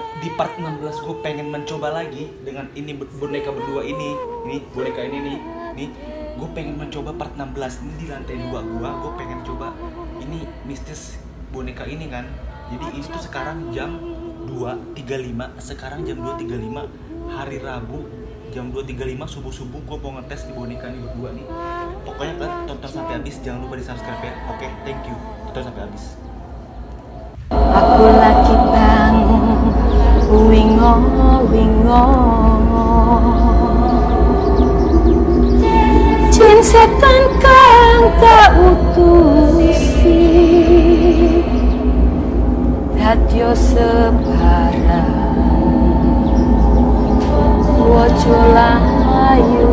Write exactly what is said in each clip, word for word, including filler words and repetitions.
di part enam belas gue pengen mencoba lagi dengan ini boneka berdua ini. Ini boneka ini nih. Nih, gue pengen mencoba part enam belas ini di lantai dua gua. Gue pengen coba ini mistis boneka ini kan. Jadi ini tuh sekarang jam dua tiga puluh lima. Sekarang jam dua tiga puluh lima hari Rabu jam dua tiga puluh lima subuh-subuh gue mau ngetes di boneka ini berdua nih. Pokoknya kalian tonton sampai habis, jangan lupa di subscribe ya. Oke, thank you. Tonton sampai habis. Aku lagi bangun wingo wingo jin setan kang tak utusi radio sebarang wojo layu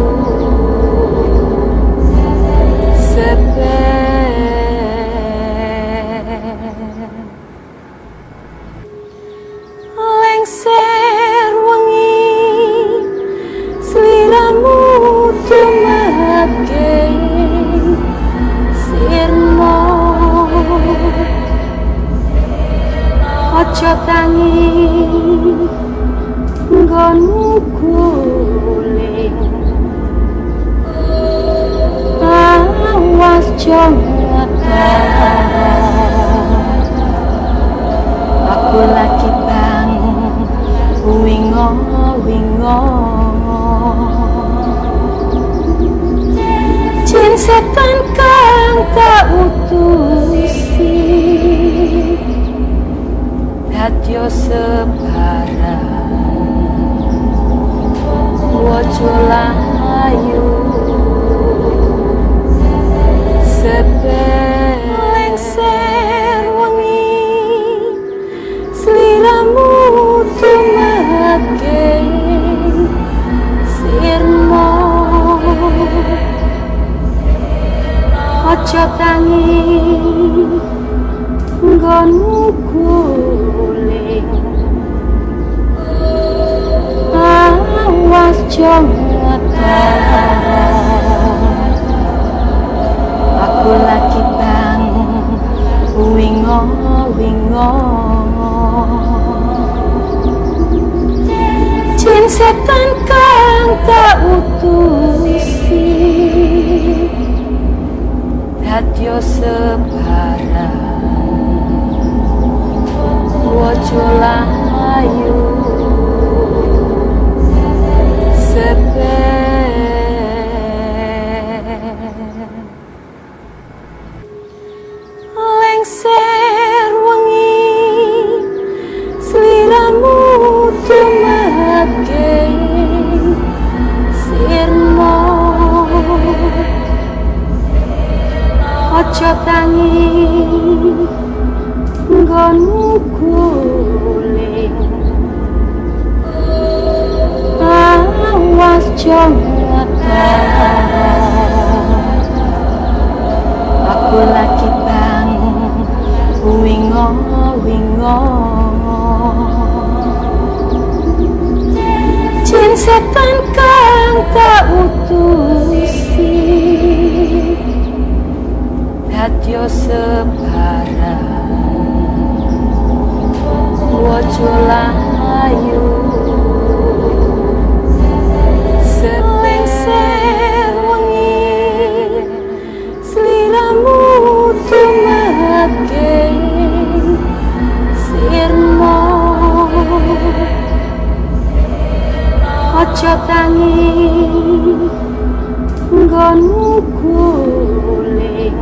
sepe lengser wengi sliramu dumake sirmo aja tangi nggonmu guling awas jongata aku lagi bangun wingo wingo jin setan kang tak utusi radio sebarang wojo layu sepe lengser wengi sliramu dumake sirmo aja tangi nggonmu guling awas jongata aku lagi bangun wingo wingo jin setan kang tak utusi radio sebarang wojo layu sepe lengser wengi sliramu dumake sirmo aja tangi nggonmu guling awas jongata aku lagi bangun wingo wingo jin setan kang tak utusi radio sebarang wojo layu selengser wengi sliramu dumake sirmo aja tangi nggonmu guling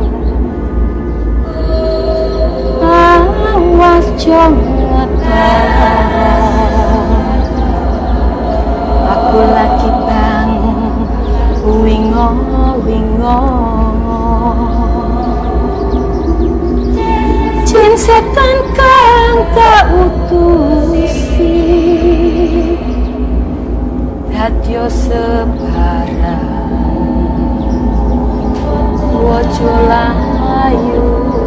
awas jongata aku lagi bangun wingo wingo jin setan kang tak utusi radio sebarang wojo layu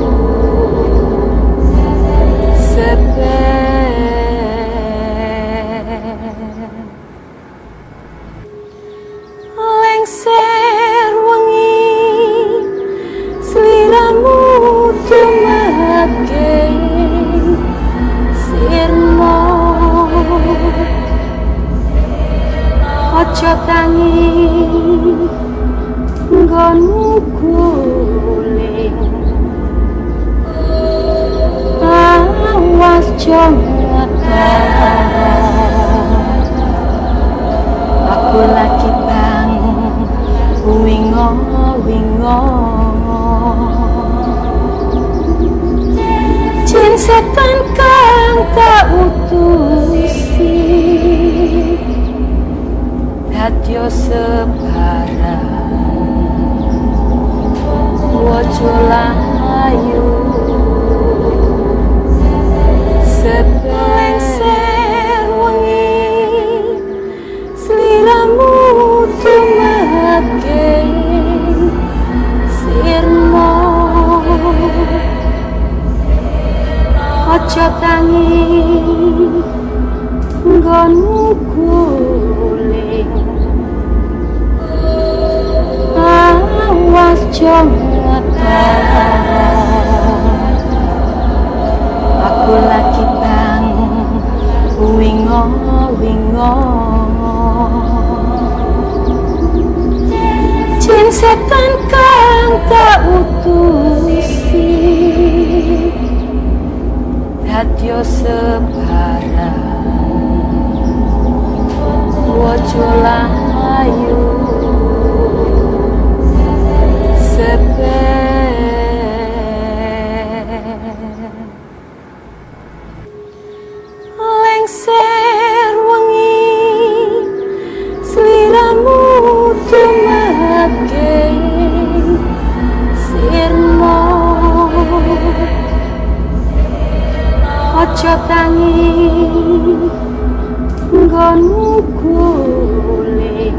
sepe lengser wengi sliramu dumake sirmo Ojo tangi nggonmu guling, awas jongotan. Aku lagi bang wingo wingo, jin setan kang tak utusi, dadya sebarang wojo layu sepelengser wengi, sliramu tumeke sirmo. Ojo tangi nggonmu guling, awas jongotan. Aku lagi bang wingo wingo, jin setan kang tak utusi, dadya sebarang wojo layu lengser wengi, sliramu tumeke sirmo. Ojo tangi nggonmu guling,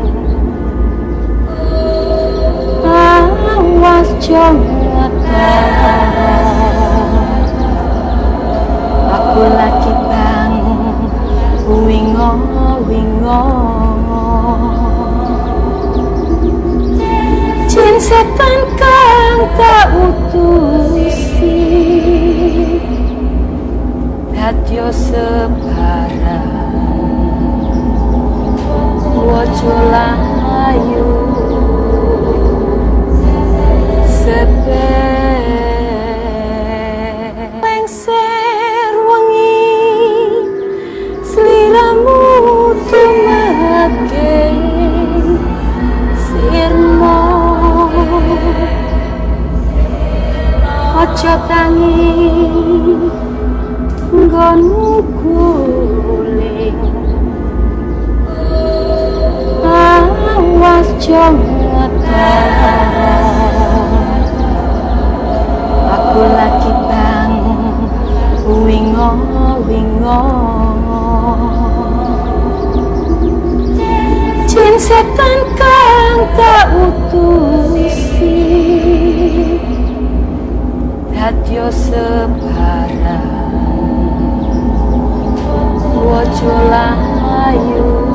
awas jongotan. Aku lagi bang wingo wingo, jin setan kang tak utusi, dadya sebarang. Wojo layu sepelengser wengi, sliramu tumeke sirmo. Ojo tangi nggonmu guling, awas jongotan. Aku lagi bang wingo wingo, jin setan kang tak utusi, dadya sebarang wojo layu